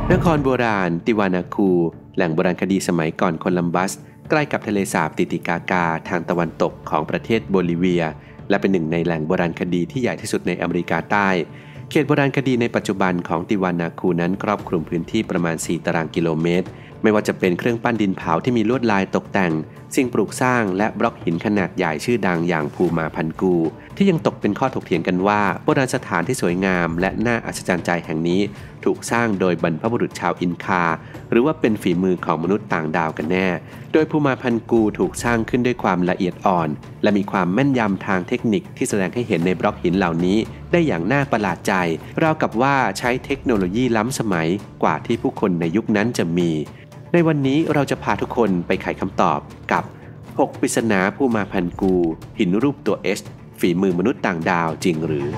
นครโบราณติวานาคูแหล่งโบราณคดีสมัยก่อนโคลัมบัสใกล้กับทะเลสาบติติกากาทางตะวันตกของประเทศโบลิเวียและเป็นหนึ่งในแหล่งโบราณคดีที่ใหญ่ที่สุดในอเมริกาใต้เขตโบราณคดีในปัจจุบันของติวานาคูนั้นครอบคลุมพื้นที่ประมาณ4ตารางกิโลเมตรไม่ว่าจะเป็นเครื่องปั้นดินเผาที่มีลวดลายตกแต่งสิ่งปลูกสร้างและบล็อกหินขนาดใหญ่ชื่อดังอย่างภูมาพันกูที่ยังตกเป็นข้อถกเถียงกันว่าโบราณสถานที่สวยงามและน่าอัศจรรย์ใจแห่งนี้ถูกสร้างโดยบรรพบุรุษชาวอินคาหรือว่าเป็นฝีมือของมนุษย์ต่างดาวกันแน่โดยภูมาพันกูถูกสร้างขึ้นด้วยความละเอียดอ่อนและมีความแม่นยำทางเทคนิคที่แสดงให้เห็นในบล็อกหินเหล่านี้ได้อย่างน่าประหลาดใจราวกับว่าใช้เทคโนโลยีล้ำสมัยกว่าที่ผู้คนในยุคนั้นจะมีในวันนี้เราจะพาทุกคนไปไขคำตอบกับ6 ปริศนาภูมาพันกูหินรูปตัว H ฝีมือมนุษย์ต่างดาวจริงหรือ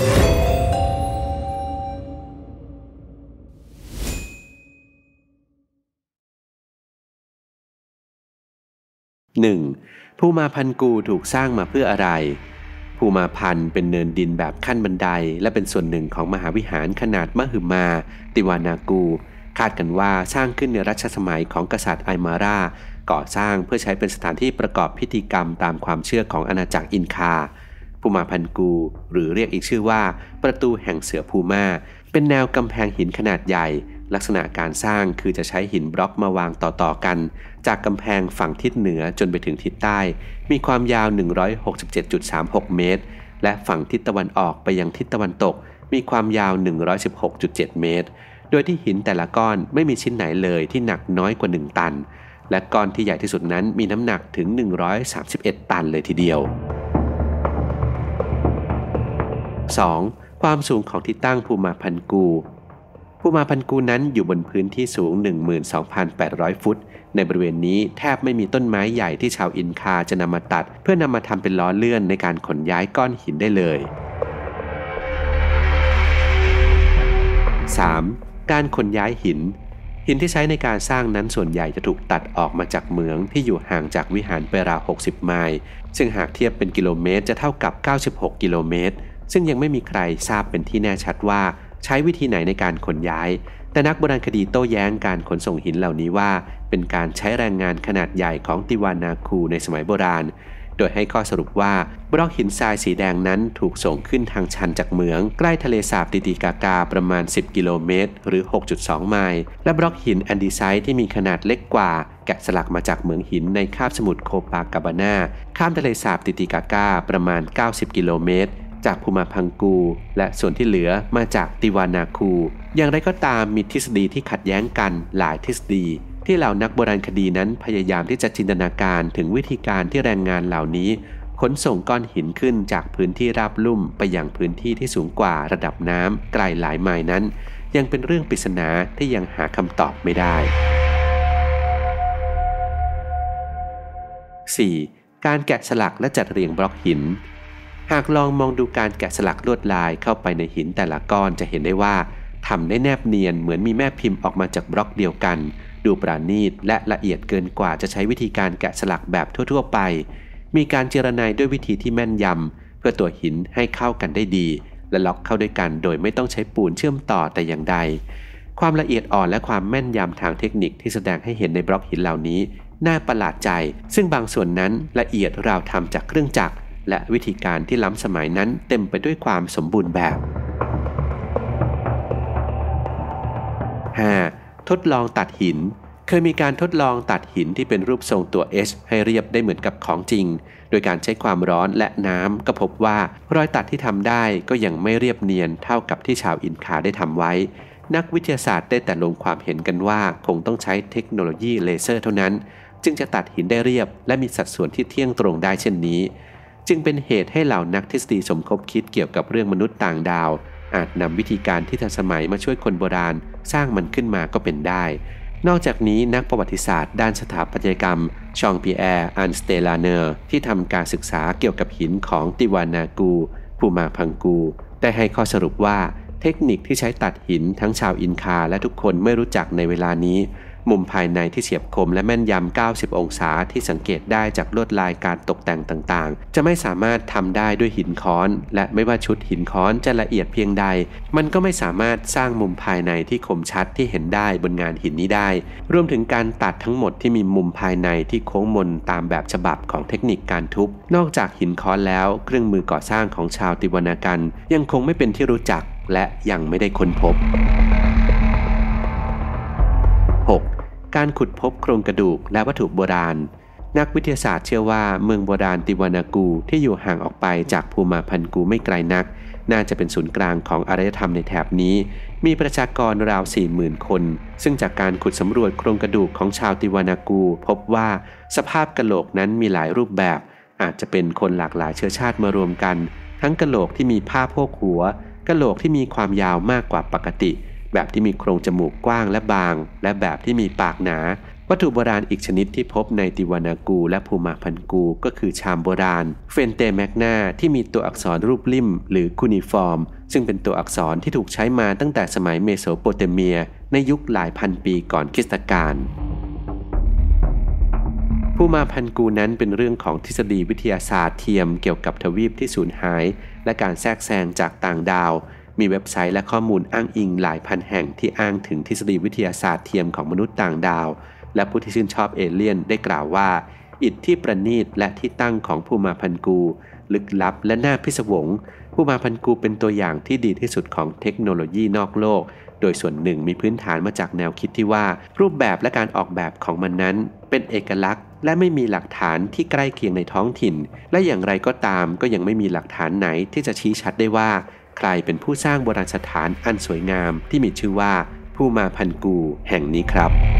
1. ภูมาพันกูถูกสร้างมาเพื่ออะไรภูมาพันเป็นเนินดินแบบขั้นบันไดและเป็นส่วนหนึ่งของมหาวิหารขนาดมหึมาติวานากูคาดกันว่าสร้างขึ้นในรัชสมัยของกษัตริย์ไอมาราก่อสร้างเพื่อใช้เป็นสถานที่ประกอบพิธีกรรมตามความเชื่อของอาณาจักรอินคาภูมาพันกูหรือเรียกอีกชื่อว่าประตูแห่งเสือภูมาเป็นแนวกำแพงหินขนาดใหญ่ลักษณะการสร้างคือจะใช้หินบล็อกมาวางต่อๆกันจากกำแพงฝั่งทิศเหนือจนไปถึงทิศใต้มีความยาว 167.36 เมตรและฝั่งทิศตะวันออกไปยังทิศตะวันตกมีความยาว 116.7 เมตรโดยที่หินแต่ละก้อนไม่มีชิ้นไหนเลยที่หนักน้อยกว่า 1 ตันและก้อนที่ใหญ่ที่สุดนั้นมีน้ำหนักถึง 131 ตันเลยทีเดียว 2. ความสูงของที่ตั้งภูมาพันกูภูมาพันกูนั้นอยู่บนพื้นที่สูง 12,800 ฟุตในบริเวณนี้แทบไม่มีต้นไม้ใหญ่ที่ชาวอินคาจะนำมาตัดเพื่อนำมาทำเป็นล้อเลื่อนในการขนย้ายก้อนหินได้เลย 3. การขนย้ายหินที่ใช้ในการสร้างนั้นส่วนใหญ่จะถูกตัดออกมาจากเหมืองที่อยู่ห่างจากวิหารไปราว60 ไมล์ซึ่งหากเทียบเป็นกิโลเมตรจะเท่ากับ96 กิโลเมตรซึ่งยังไม่มีใครทราบเป็นที่แน่ชัดว่าใช้วิธีไหนในการขนย้ายแต่นักโบราณคดีโต้แย้งการขนส่งหินเหล่านี้ว่าเป็นการใช้แรงงานขนาดใหญ่ของติวานาคูในสมัยโบราณโดยให้ข้อสรุปว่าบล็อกหินทรายสีแดงนั้นถูกส่งขึ้นทางชันจากเหมืองใกล้ทะเลสาบติติกากาประมาณ10 กิโลเมตรหรือ 6.2 ไมล์และบล็อกหินแอนดีไซต์ที่มีขนาดเล็กกว่าแกะสลักมาจากเหมืองหินในคาบสมุทรโคปากาบาน่าข้ามทะเลสาบติติกากาประมาณ90 กิโลเมตรจากภูมาพังกูและส่วนที่เหลือมาจากติวานาคูอย่างไรก็ตามมีทฤษฎีที่ขัดแย้งกันหลายทฤษฎีที่เหล่านักโบราณคดีนั้นพยายามที่จะจินตนาการถึงวิธีการที่แรงงานเหล่านี้ขนส่งก้อนหินขึ้นจากพื้นที่ราบลุ่มไปยังพื้นที่ที่สูงกว่าระดับน้ำไกลหลายไมล์นั้นยังเป็นเรื่องปริศนาที่ยังหาคำตอบไม่ได้ 4. การแกะสลักและจัดเรียงบล็อกหินหากลองมองดูการแกะสลักลวดลายเข้าไปในหินแต่ละก้อนจะเห็นได้ว่าทำได้แนบเนียนเหมือนมีแม่พิมพ์ออกมาจากบล็อกเดียวกันดูปราณีตและละเอียดเกินกว่าจะใช้วิธีการแกะสลักแบบทั่วๆไปมีการเจรไนด้วยวิธีที่แม่นยำเพื่อตัวหินให้เข้ากันได้ดีและล็อกเข้าด้วยกันโดยไม่ต้องใช้ปูนเชื่อมต่อแต่อย่างใดความละเอียดอ่อนและความแม่นยำทางเทคนิคที่แสดงให้เห็นในบล็อกหินเหล่านี้น่าประหลาดใจซึ่งบางส่วนนั้นละเอียดราวทำจากเครื่องจักรและวิธีการที่ล้ำสมัยนั้นเต็มไปด้วยความสมบูรณ์แบบ 5. ทดลองตัดหินเคยมีการทดลองตัดหินที่เป็นรูปทรงตัว H ให้เรียบได้เหมือนกับของจริงโดยการใช้ความร้อนและน้ำก็พบว่ารอยตัดที่ทำได้ก็ยังไม่เรียบเนียนเท่ากับที่ชาวอินคาได้ทำไว้นักวิทยาศาสตร์ได้แต่ลงความเห็นกันว่าคงต้องใช้เทคโนโลยีเลเซอร์เท่านั้นจึงจะตัดหินได้เรียบและมีสัดส่วนที่เที่ยงตรงได้เช่นนี้จึงเป็นเหตุให้เหล่านักทฤษฎีสมคบคิดเกี่ยวกับเรื่องมนุษย์ต่างดาวอาจนำวิธีการที่ทันสมัยมาช่วยคนโบราณสร้างมันขึ้นมาก็เป็นได้นอกจากนี้นักประวัติศาสตร์ด้านสถาปัตยกรรมชองปีแอร์อันสเตลาเนอร์ที่ทำการศึกษาเกี่ยวกับหินของติวานากูภูมาพังกูได้ให้ข้อสรุปว่าเทคนิคที่ใช้ตัดหินทั้งชาวอินคาและทุกคนไม่รู้จักในเวลานี้มุมภายในที่เฉียบคมและแม่นยำ90องศาที่สังเกตได้จากลวดลายการตกแต่งต่างๆจะไม่สามารถทำได้ด้วยหินค้อนและไม่ว่าชุดหินค้อนจะละเอียดเพียงใดมันก็ไม่สามารถสร้างมุมภายในที่คมชัดที่เห็นได้บนงานหินนี้ได้รวมถึงการตัดทั้งหมดที่มีมุมภายในที่โค้งมนตามแบบฉบับของเทคนิคการทุบนอกจากหินค้อนแล้วเครื่องมือก่อสร้างของชาวติวานากันยังคงไม่เป็นที่รู้จักและยังไม่ได้ค้นพบ 6. การขุดพบโครงกระดูกและวัตถุโบราณนักวิทยาศาสตร์เชื่อว่าเมืองโบราณติวานากูที่อยู่ห่างออกไปจากภูมาพันกูไม่ไกลนักน่าจะเป็นศูนย์กลางของอารยธรรมในแถบนี้มีประชากรราว 40,000 คนซึ่งจากการขุดสำรวจโครงกระดูกของชาวติวานากูพบว่าสภาพกะโหลกนั้นมีหลายรูปแบบอาจจะเป็นคนหลากหลายเชื้อชาติมารวมกันทั้งกะโหลกที่มีผ้าโพกหัวกะโหลกที่มีความยาวมากกว่าปกติแบบที่มีโครงจมูกกว้างและบางและแบบที่มีปากหนาวัตถุโบราณอีกชนิดที่พบในติวานากูและภูมาพันกูก็คือชามโบราณเฟนเตแมกนาที่มีตัวอักษรรูปลิ่มหรือคูนิฟอร์มซึ่งเป็นตัวอักษรที่ถูกใช้มาตั้งแต่สมัยเมโสโปเตเมียในยุคหลายพันปีก่อนคริสตกาลภูมาพันกูนั้นเป็นเรื่องของทฤษฎีวิทยาศาสตร์เทียมเกี่ยวกับทวีปที่สูญหายและการแทรกแซงจากต่างดาวมีเว็บไซต์และข้อมูลอ้างอิงหลายพันแห่งที่อ้างถึงทฤษฎีวิทยาศาสตร์เทียมของมนุษย์ต่างดาวและผู้ที่ชื่นชอบเอเลี่ยนได้กล่าวว่าอิฐที่ประณีตและที่ตั้งของภูมาพันกูลึกลับและน่าพิศวงภูมาพันกูเป็นตัวอย่างที่ดีที่สุดของเทคโนโลยีนอกโลกโดยส่วนหนึ่งมีพื้นฐานมาจากแนวคิดที่ว่ารูปแบบและการออกแบบของมันนั้นเป็นเอกลักษณ์และไม่มีหลักฐานที่ใกล้เคียงในท้องถิ่นและอย่างไรก็ตามก็ยังไม่มีหลักฐานไหนที่จะชี้ชัดได้ว่าใครเป็นผู้สร้างโบราณสถานอันสวยงามที่มีชื่อว่าภูมาพันกูแห่งนี้ครับ